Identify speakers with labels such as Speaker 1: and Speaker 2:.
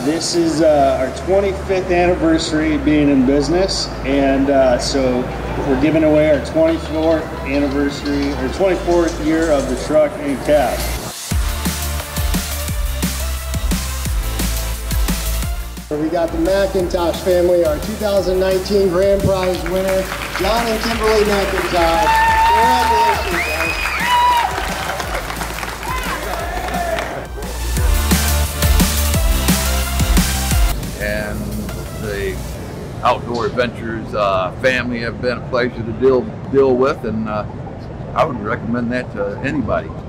Speaker 1: This is our 25th anniversary being in business, and so we're giving away our 24th anniversary, or 24th year of the truck and cab.
Speaker 2: We got the McIntosh family, our 2019 grand prize winner, John and Kimberly McIntosh. Congratulations, guys.
Speaker 3: And the Outdoor Adventures family have been a pleasure to deal with, and I would recommend that to anybody.